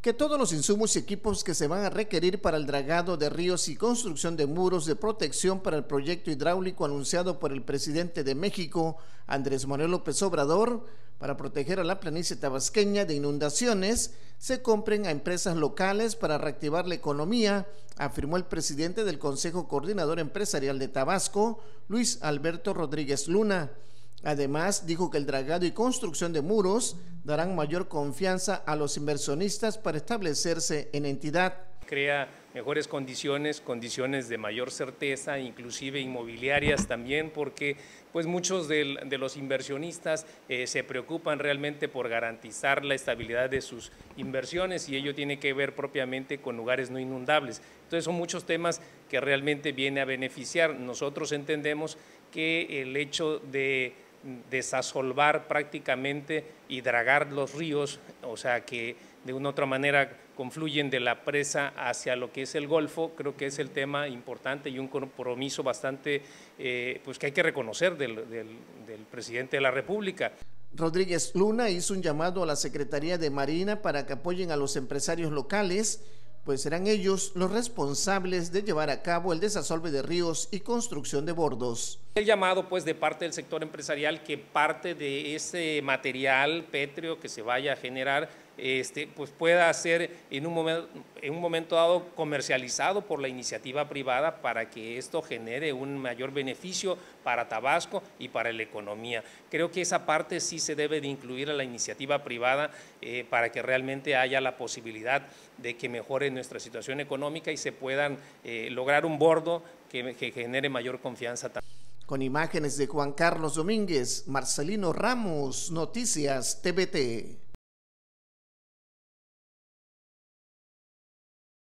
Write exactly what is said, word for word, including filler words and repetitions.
que todos los insumos y equipos que se van a requerir para el dragado de ríos y construcción de muros de protección para el proyecto hidráulico anunciado por el presidente de México, Andrés Manuel López Obrador, para proteger a la planicie tabasqueña de inundaciones, se compren a empresas locales para reactivar la economía, afirmó el presidente del Consejo Coordinador Empresarial de Tabasco, Luis Alberto Rodríguez Luna. Además, dijo que el dragado y construcción de muros darán mayor confianza a los inversionistas para establecerse en entidad. Crea mejores condiciones, condiciones de mayor certeza, inclusive inmobiliarias también, porque pues muchos de, de los inversionistas eh, se preocupan realmente por garantizar la estabilidad de sus inversiones y ello tiene que ver propiamente con lugares no inundables. Entonces son muchos temas que realmente viene a beneficiar. Nosotros entendemos que el hecho de desasolvar prácticamente y dragar los ríos, o sea que de una u otra manera confluyen de la presa hacia lo que es el Golfo, creo que es el tema importante y un compromiso bastante, eh, pues que hay que reconocer del, del, del presidente de la República. Rodríguez Luna hizo un llamado a la Secretaría de Marina para que apoyen a los empresarios locales, pues serán ellos los responsables de llevar a cabo el desasolve de ríos y construcción de bordos. El llamado pues de parte del sector empresarial que parte de ese material pétreo que se vaya a generar este, pues pueda ser en un, momento, en un momento dado comercializado por la iniciativa privada para que esto genere un mayor beneficio para Tabasco y para la economía. Creo que esa parte sí se debe de incluir a la iniciativa privada eh, para que realmente haya la posibilidad de que mejore nuestra situación económica y se puedan eh, lograr un bordo que, que genere mayor confianza también. Con imágenes de Juan Carlos Domínguez, Marcelino Ramos, Noticias T V T.